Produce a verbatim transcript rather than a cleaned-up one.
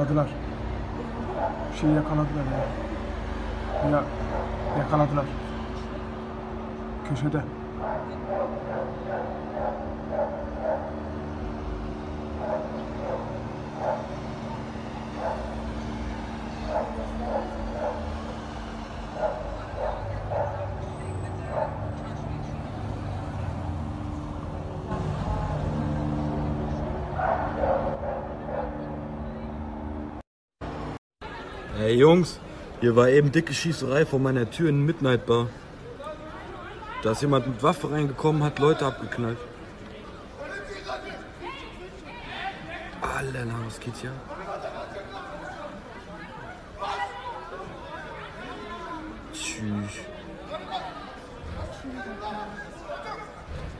yakaladılar. Şeyi yakaladılar ya. Ya yakaladılar. Köşede. Hey Jungs, hier war eben dicke Schießerei vor meiner Tür in Midnight Bar. Da ist jemand mit Waffe reingekommen, hat Leute abgeknallt. Alter, was geht hier? Tschüss.